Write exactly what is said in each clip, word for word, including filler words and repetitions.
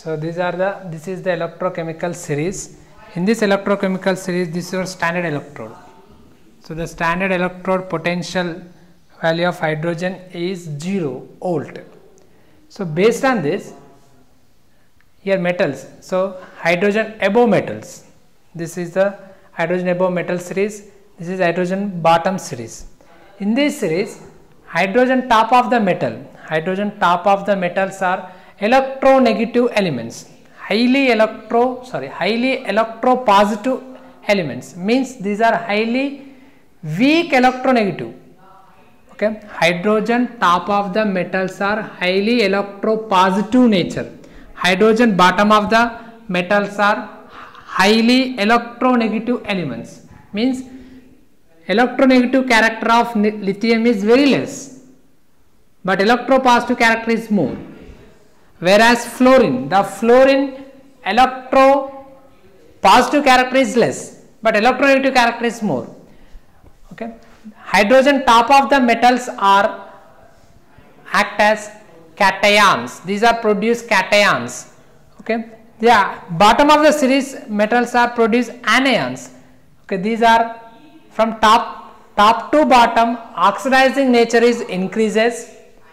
So these are the, this is the electrochemical series. In this electrochemical series, this is your standard electrode. So the standard electrode potential value of hydrogen is zero volt. So based on this, here metals, so hydrogen above metals, this is the hydrogen above metal series, this is hydrogen bottom series. In this series, hydrogen top of the metal, hydrogen top of the metals are electronegative elements, highly electro, sorry, highly electropositive elements, means these are highly weak electronegative. Okay, hydrogen top of the metals are highly electropositive nature. Hydrogen bottom of the metals are highly electronegative elements, means electronegative character of lithium is very less, but electropositive character is more. Whereas fluorine, the fluorine electropositive character is less, but electronegative character is more. Okay, hydrogen top of the metals are act as cations. These are produced cations. Okay, yeah. Bottom of the series metals are produced anions. Okay, these are from top top to bottom. Oxidizing nature is increases.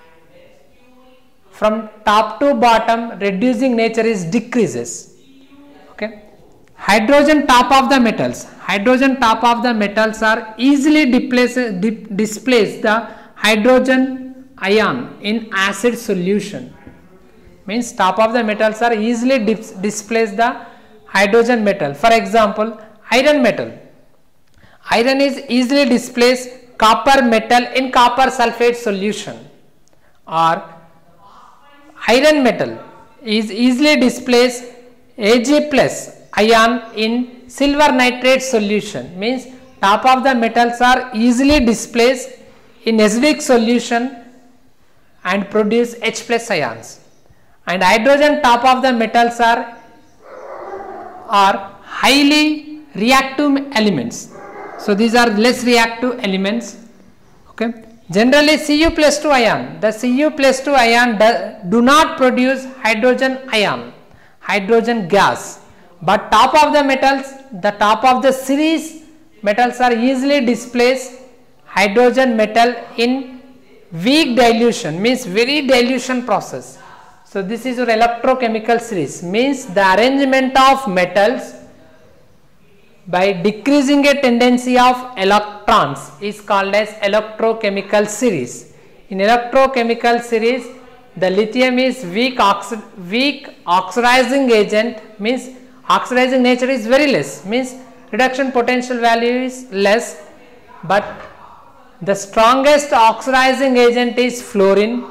From top to bottom, reducing nature is decreases. Okay, hydrogen top of the metals. Hydrogen top of the metals are easily displace, displace the hydrogen ion in acid solution. Means top of the metals are easily dis displace the hydrogen metal. For example, iron metal. Iron is easily displace copper metal in copper sulfate solution, or iron metal is easily displace Ag plus ion in silver nitrate solution. Means top of the metals are easily displaced in acidic solution and produce H plus ions, and hydrogen top of the metals are are highly reactive elements. So these are less reactive elements. Okay, generally C u plus two ion, the C u plus two ion do, do not produce hydrogen ion, hydrogen gas, but top of the metals, the top of the series metals are easily displace hydrogen metal in weak dilution, means very dilution process. So this is your electrochemical series, means the arrangement of metals by decreasing a tendency of electrons is called as electrochemical series. In electrochemical series, the lithium is weak, oxi weak oxidizing agent, means oxidizing nature is very less, means reduction potential value is less, but the strongest oxidizing agent is fluorine.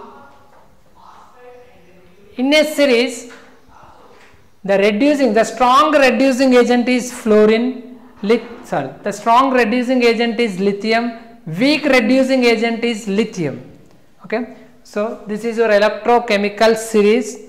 In a series, the reducing, the strong reducing agent is fluorine. Lit, sorry, the strong reducing agent is lithium, weak reducing agent is lithium. Okay, so this is your electrochemical series.